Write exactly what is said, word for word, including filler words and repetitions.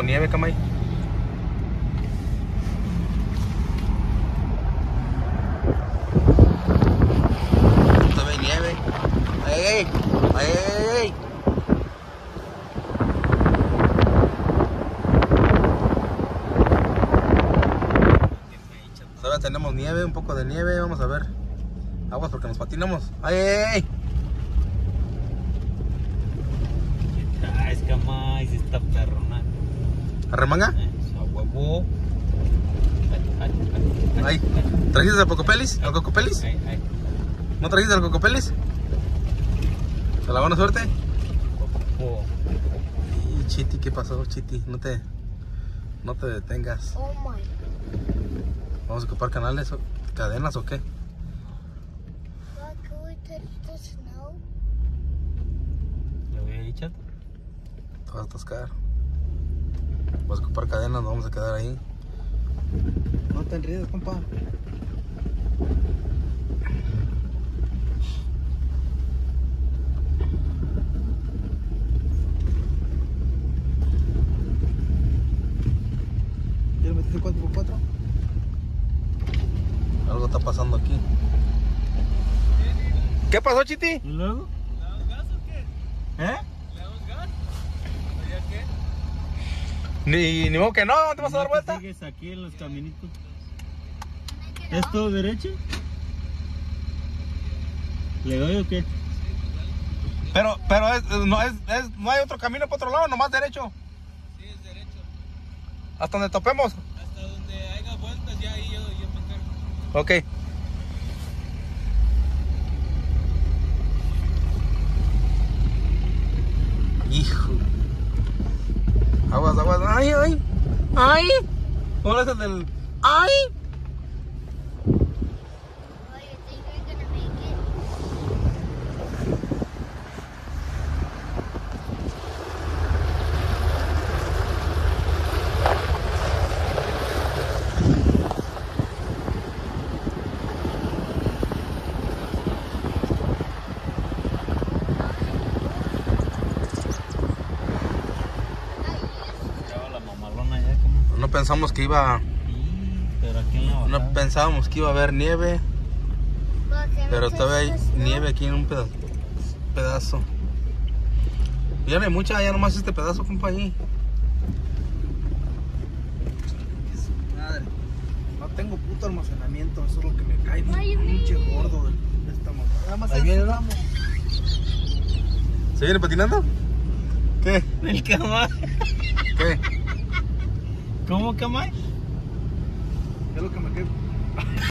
con nieve, Camay. Se ve nieve. ¡Ey, ey! ¡Ey, ey! Todavía tenemos nieve, un poco de nieve. Vamos a ver. Aguas porque nos patinamos. ¡Ay, ey, ey! ¿Qué traes, Camay? Si está perrona. ¿Arremanga? A huevo. Ay, ¿trajiste al Cocopelis? ¿Al Cocopelis? Ay, ay. ¿No trajiste al Cocopelis? ¿A la buena suerte? Coco. Y Chiti, ¿qué pasó, Chiti? No te, no te detengas. Oh my. ¿Vamos a ocupar canales o cadenas o qué? Dad, can we touch the snow? ¿Le voy a echar? Te vas a atascar. Vamos a ocupar cadenas, nos vamos a quedar ahí. No te enredes, compa. ¿Ya le metiste cuatro por cuatro? Algo está pasando aquí. ¿Qué pasó, Chiti? ¿Y luego? ¿Le damos gas o qué? ¿Eh? ¿Le damos gas? ¿O ya qué? Ni, ni modo que no, ¿te vas a dar ¿No te vuelta? sigues aquí en los caminitos? ¿Es todo derecho? ¿Le doy o qué? Pero, pero es, no, es, es, no hay otro camino para otro lado, nomás derecho. Sí, es derecho. Hasta donde topemos. Hasta donde haya vueltas, ya ahí yo, yo me encargo. Ok. Hijo. Aguas, aguas. Ay, ay. Ay. ¿Cómo es el del? Ay. Oh, you think you're gonna make it? Lleva la mamalona ya como. No pensamos que iba. Sí, pero aquí en la bajada. No pensábamos que iba a haber nieve. Look, can Pero we touch todavía hay the snow? nieve aquí en un peda- pedazo. Ya no hay mucha, ya nomás este pedazo, compa, ahí. Madre, no tengo puto almacenamiento, eso es lo que me cae bien pinche gordo de de esta mamá. Nada más ahí viene, ¿no? ¿Se viene patinando? ¿Qué? El Camay. ¿Qué? ¿Cómo, Camay? Es lo que me cae.